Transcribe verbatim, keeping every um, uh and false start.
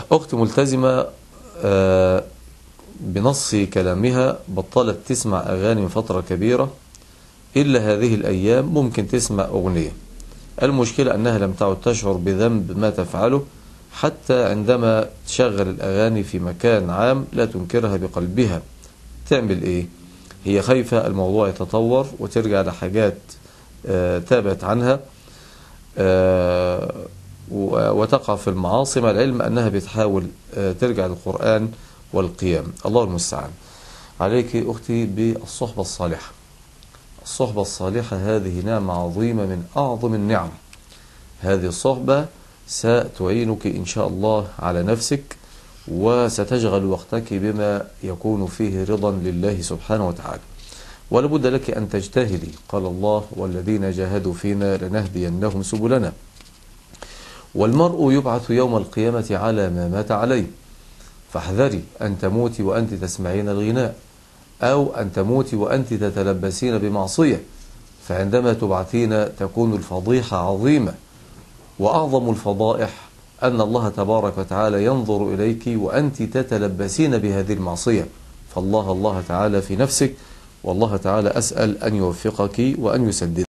أخت ملتزمة آه، بنص كلامها بطلت تسمع أغاني من فترة كبيرة، إلا هذه الأيام ممكن تسمع أغنية. المشكلة أنها لم تعد تشعر بذنب ما تفعله، حتى عندما تشغل الأغاني في مكان عام لا تنكرها بقلبها. تعمل إيه؟ هي خايفة الموضوع يتطور وترجع لحاجات آه، تابت عنها آه، وتقع في المعاصي، مع العلم أنها بتحاول آه، ترجع للقرآن والقيام. الله المستعان. عليك أختي بالصحبة الصالحة. الصحبة الصالحة هذه نعمة عظيمة من أعظم النعم. هذه الصحبة ستعينك إن شاء الله على نفسك، وستشغل وقتك بما يكون فيه رضا لله سبحانه وتعالى. ولابد لك أن تجتهدي. قال الله: والذين جاهدوا فينا لنهدينهم سبلنا. والمرء يبعث يوم القيامة على ما مات عليه، فاحذري أن تموتي وأنت تسمعين الغناء، أو أن تموتي وأنت تتلبسين بمعصية، فعندما تبعثين تكون الفضيحة عظيمة. وأعظم الفضائح أن الله تبارك وتعالى ينظر إليك وأنت تتلبسين بهذه المعصية. فالله الله تعالى في نفسك، والله تعالى أسأل أن يوفقك وأن يسددك.